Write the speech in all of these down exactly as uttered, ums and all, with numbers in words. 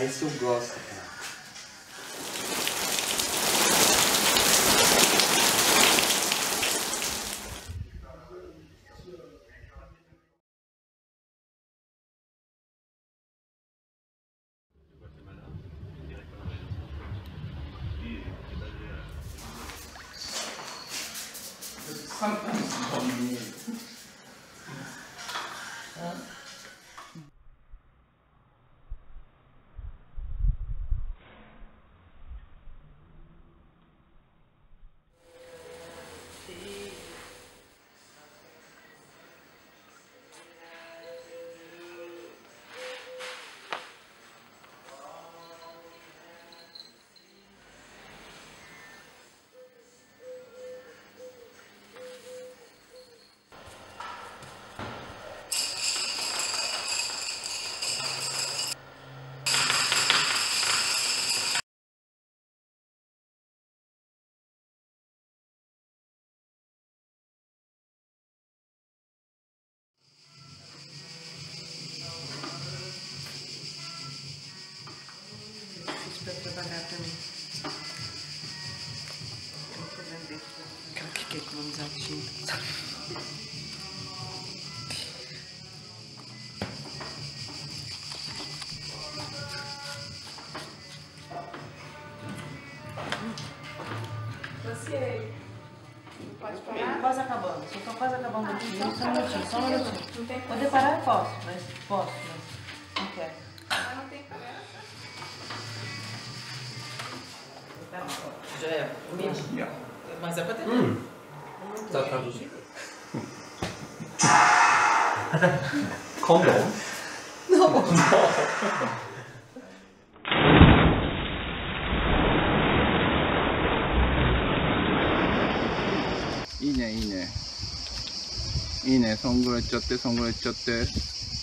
Ah, esse eu gosto, cara. Pra trabalhar também. Tem que vender. Aquela que quer economizar tinta. Você pode parar? Quase acabando. Só tô quase acabando Ah, aqui. então Só um minutinho, só um minutinho. Não tem Poder parar eu posso, mas posso, mas não quero. Ah, não tem problema. Já é. Ja. Mas é pra ter. Hum. Tá traduzido? Condom? Não. いいねいいねいいねそんぐらいいっちゃってそんぐらいいっちゃっていいね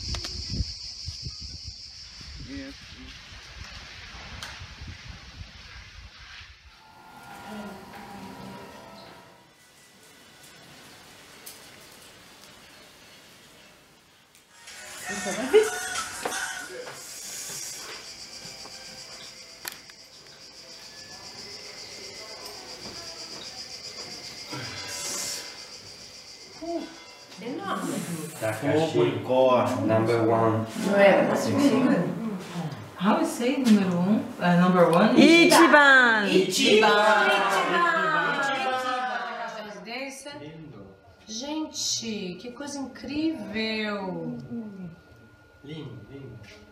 Enorme. Takashi number one. How is say número um? Uh, number one? Ichiban! Ichiban! Lindo. Gente, que coisa incrível! Lindo, lindo.